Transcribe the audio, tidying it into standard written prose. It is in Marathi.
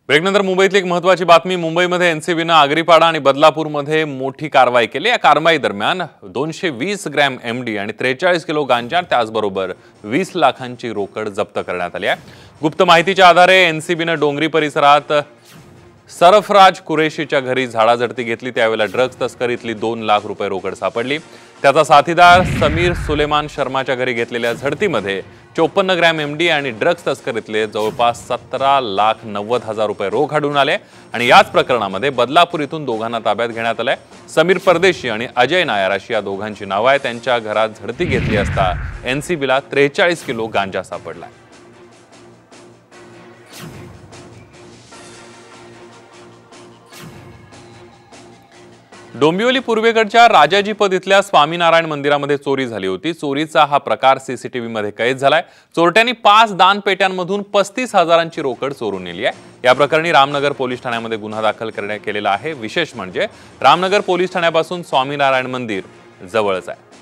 ब्रेकनंतर मुंबईतली एक महत्त्वाची बातमी। मुंबईमध्ये एनसीबीनं आगरीपाडा आणि बदलापूरमध्ये मोठी कारवाई केली। या कारवाई दरम्यान 220 ग्रॅम एमडी आणि 43 किलो गांजा त्याचबरोबर 20 लाखांची रोकड जप्त करण्यात आली आहे। गुप्त माहितीच्या आधारे एनसीबीनं डोंगरी परिसरात सरफराज कुरेशीच्या घरी झाडाझडती घेतली। त्यावेळेला ड्रग्ज तस्करीतली 2 लाख रुपये रोकड सापडली। त्याचा साथीदार समीर सुलेमान शर्माच्या घरी घेतलेल्या झडतीमध्ये 54 ग्रॅम एमडी आणि ड्रग्ज तस्करीतले जवळपास 17,90,000 रुपये रोख आढळून आले। आणि याच प्रकरणामध्ये बदलापूर इथून दोघांना ताब्यात घेण्यात आले। समीर परदेशी आणि अजय नायर अशी या दोघांची नावं आहेत। त्यांच्या घरात झडती घेतली असता एनसीबीला 43 किलो गांजा सापडला। डोंबिवली पूर्वेकडच्या राजाजीपद इथल्या स्वामीनारायण मंदिरामध्ये चोरी झाली होती। चोरीचा हा प्रकार सीसीटीव्ही मध्ये कैद झालाय। चोरट्यांनी 5 दानपेट्यांमधून 35,000ची रोकड चोरून नेली आहे। या प्रकरणी रामनगर पोलीस ठाण्यामध्ये गुन्हा दाखल करण्यात केलेला आहे। विशेष म्हणजे रामनगर पोलीस ठाण्यापासून स्वामीनारायण मंदिर जवळच आहे।